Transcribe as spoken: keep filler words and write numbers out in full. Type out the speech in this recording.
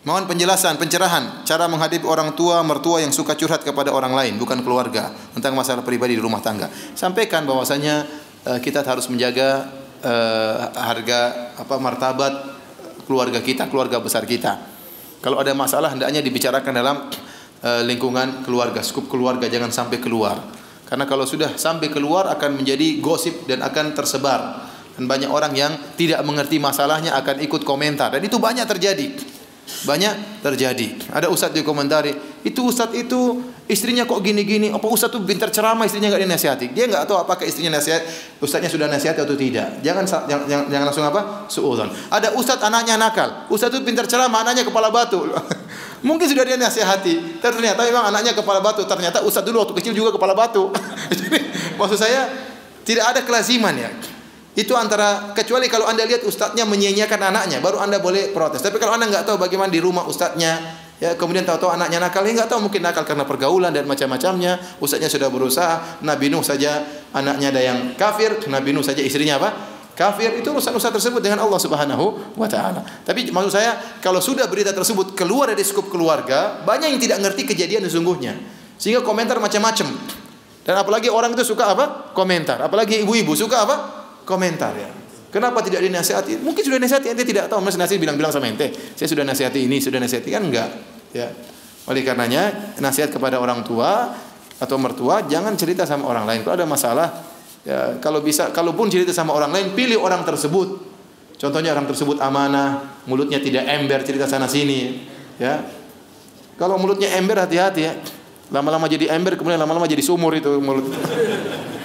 Mohon penjelasan, pencerahan cara menghadapi orang tua, mertua yang suka curhat kepada orang lain, bukan keluarga, tentang masalah pribadi di rumah tangga. Sampaikan bahwasanya uh, kita harus menjaga uh, harga apa martabat keluarga kita, keluarga besar kita. Kalau ada masalah hendaknya dibicarakan dalam uh, lingkungan keluarga, skup keluarga, jangan sampai keluar. Karena kalau sudah sampai keluar akan menjadi gosip dan akan tersebar. Dan banyak orang yang tidak mengerti masalahnya akan ikut komentar, dan itu banyak terjadi. Banyak terjadi. Ada ustaz di komentari, itu ustaz itu istrinya kok gini-gini. Apa ustaz itu pintar ceramah, istrinya enggak dinasihati? Dia enggak tahu apakah istrinya nasihat, ustaznya sudah nasihat atau tidak. Jangan jangan, jangan, jangan langsung apa? Suudzon. Ada ustaz anaknya nakal. Ustaz itu pintar ceramah, anaknya kepala batu. Mungkin sudah dia nasihati, ternyata memang anaknya kepala batu. Ternyata ustaz dulu waktu kecil juga kepala batu. Jadi maksud saya tidak ada kelaziman ya. Itu antara, kecuali kalau anda lihat ustadznya menyia-nyiakan anaknya, baru anda boleh protes. Tapi kalau anda nggak tahu bagaimana di rumah ustadznya, ya kemudian tahu-tahu anaknya nakal, ya nggak tahu, mungkin nakal karena pergaulan dan macam-macamnya. Ustadznya sudah berusaha. Nabi Nuh saja anaknya ada yang kafir, Nabi Nuh saja istrinya apa? Kafir. Itu urusan-urusan tersebut dengan Allah Subhanahu wa taala. Tapi maksud saya, kalau sudah berita tersebut keluar dari skup keluarga, banyak yang tidak ngerti kejadian sesungguhnya, sehingga komentar macam-macam. Dan apalagi orang itu suka apa? Komentar. Apalagi ibu-ibu suka apa? Komentar ya. Kenapa tidak dinasihati? Mungkin sudah nasihati, ente tidak tahu. Mas nasihat bilang-bilang sama ente, saya sudah nasihati ini, sudah nasihati, kan enggak. Ya. Oleh karenanya nasihat kepada orang tua atau mertua, jangan cerita sama orang lain. Kalau ada masalah, ya kalau bisa, kalaupun cerita sama orang lain, pilih orang tersebut. Contohnya orang tersebut amanah, mulutnya tidak ember cerita sana sini, ya. Kalau mulutnya ember hati-hati ya. Lama-lama jadi ember, kemudian lama-lama jadi sumur itu mulut.